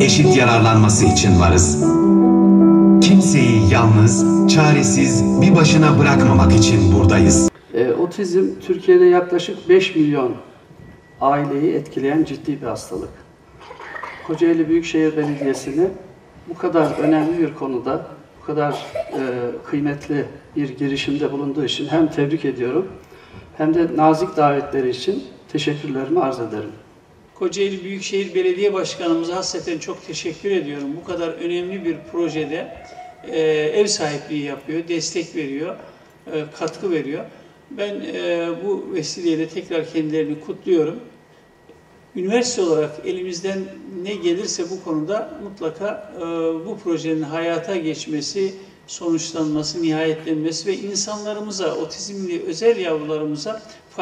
eşit yararlanması için varız. Kimseyi yalnız, çaresiz, bir başına bırakmamak için buradayız. Otizm Türkiye'de yaklaşık 5 milyon aileyi etkileyen ciddi bir hastalık. Kocaeli Büyükşehir Belediyesi'ni bu kadar önemli bir konuda, bu kadar kıymetli bir girişimde bulunduğu için hem tebrik ediyorum, hem de nazik davetleri için teşekkürlerimi arz ederim. Kocaeli Büyükşehir Belediye Başkanımıza hasreten çok teşekkür ediyorum. Bu kadar önemli bir projede ev sahipliği yapıyor, destek veriyor, katkı veriyor. Ben bu vesileyle tekrar kendilerini kutluyorum. Üniversite olarak elimizden ne gelirse bu konuda mutlaka bu projenin hayata geçmesi, sonuçlanması, nihayetlenmesi ve insanlarımıza, otizmli özel yavrularımıza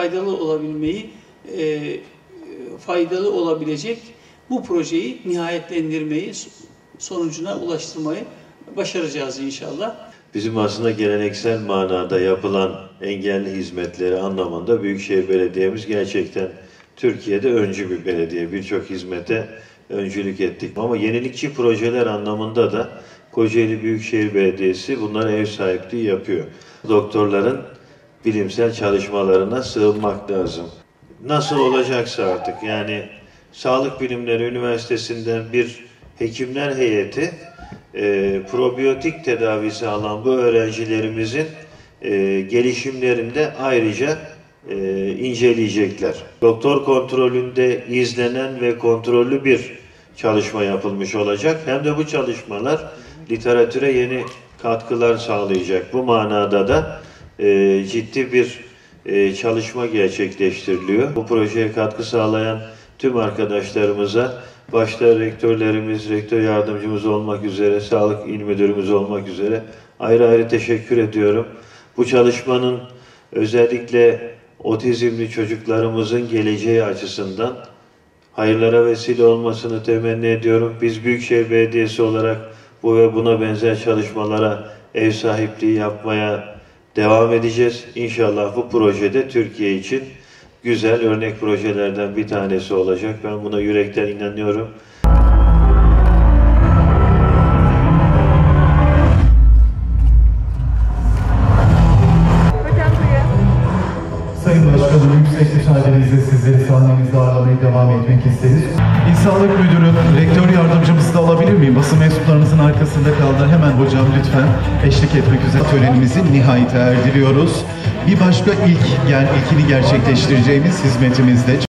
faydalı olabilecek bu projeyi nihayetlendirmeyi, sonucuna ulaştırmayı başaracağız inşallah. Bizim aslında geleneksel manada yapılan engelli hizmetleri anlamında Büyükşehir Belediye'miz gerçekten Türkiye'de öncü bir belediye. Birçok hizmete öncülük ettik. Ama yenilikçi projeler anlamında da Kocaeli Büyükşehir Belediyesi bunlara ev sahipliği yapıyor. Doktorların bilimsel çalışmalarına sığınmak lazım. Nasıl olacaksa artık, yani Sağlık Bilimleri Üniversitesi'nden bir hekimler heyeti probiyotik tedavisi alan bu öğrencilerimizin gelişimlerinde ayrıca inceleyecekler. Doktor kontrolünde izlenen ve kontrollü bir çalışma yapılmış olacak. Hem de bu çalışmalar literatüre yeni katkılar sağlayacak. Bu manada da ciddi bir çalışma gerçekleştiriliyor. Bu projeye katkı sağlayan tüm arkadaşlarımıza, başta rektörlerimiz, rektör yardımcımız olmak üzere, sağlık il müdürümüz olmak üzere ayrı ayrı teşekkür ediyorum. Bu çalışmanın özellikle otizmli çocuklarımızın geleceği açısından hayırlara vesile olmasını temenni ediyorum. Biz Büyükşehir Belediyesi olarak bu ve buna benzer çalışmalara ev sahipliği yapmaya devam edeceğiz. İnşallah bu projede Türkiye için güzel örnek projelerden bir tanesi olacak. Ben buna yürekten inanıyorum. Sayın Başkanım, yüksek müsaadenizle sizleri sahnemizde ağırlamaya devam etmek isteriz. İl Sağlık Müdürü, rektör yardımcımızı da alabilir miyim? Basın mensuplarımızın arkasında kaldı. Hemen hocam lütfen eşlik etmek üzere törenimizi nihayete erdiriyoruz. Bir başka ilkini gerçekleştireceğimiz hizmetimizde